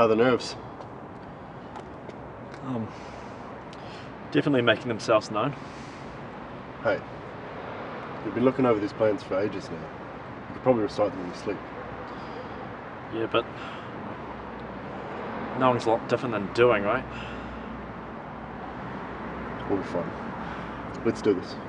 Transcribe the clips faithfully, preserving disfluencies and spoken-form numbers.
How are the nerves? Um, definitely making themselves known. Hey, you've been looking over these plans for ages now. You could probably recite them in your sleep. Yeah, but knowing's a lot different than doing, right? We'll be fine. Let's do this.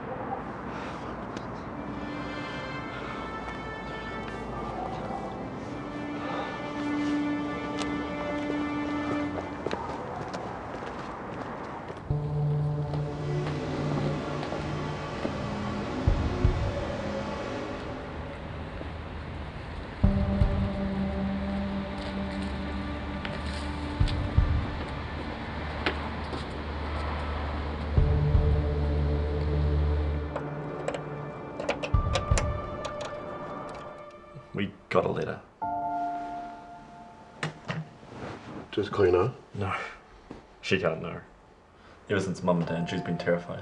We got a letter. Just clean up. No. She can't know. Ever since Mum died, she's been terrified.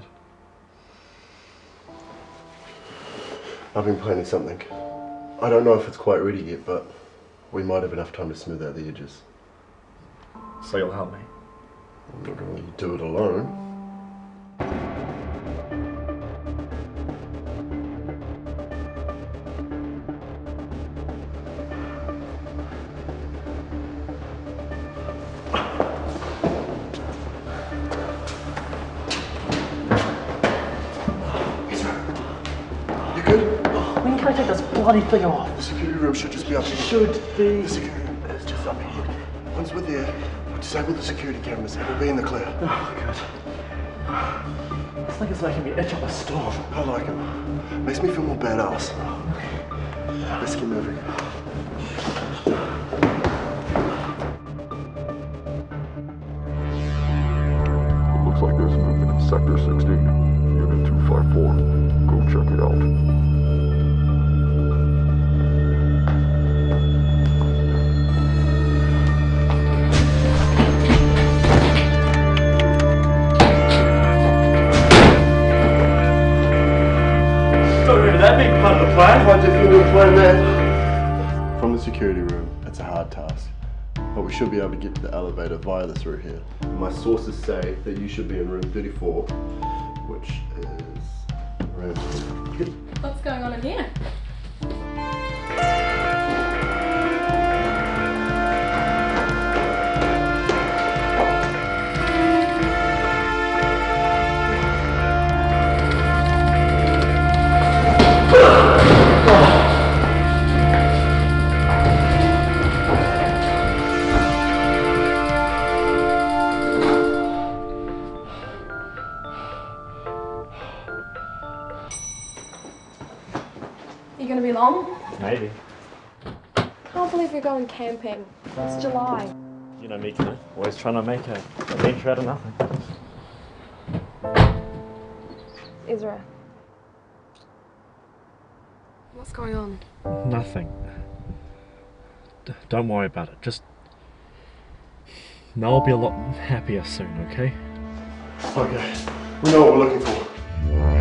I've been planning something. I don't know if it's quite ready yet, but we might have enough time to smooth out the edges. So you'll help me? I'm not going to let you do it alone. When can I take this bloody thing off? The security room should just be up here. Should be. The security room is just up here. Once we're there, we'll disable the security cameras and we'll be in the clear. Oh, good. This thing is making me itch up a storm. I like him. Makes me feel more badass. Let's get moving. It looks like there's movement in Sector sixteen, Unit two five four. Go check it out. Don't remember that being part of the plan. Why'd you think we'd plan that? From the security room, it's a hard task. But we should be able to get to the elevator via this route here. My sources say that you should be in room thirty-four, which is room... What's going on in here? You gonna be long? Maybe. Can't believe you're going camping. It's July. You know me, Kenny. Always trying to make a adventure out of nothing. Ezra. What's going on? Nothing. D don't worry about it. Just know I'll be a lot happier soon, okay? Okay, we know what we're looking for.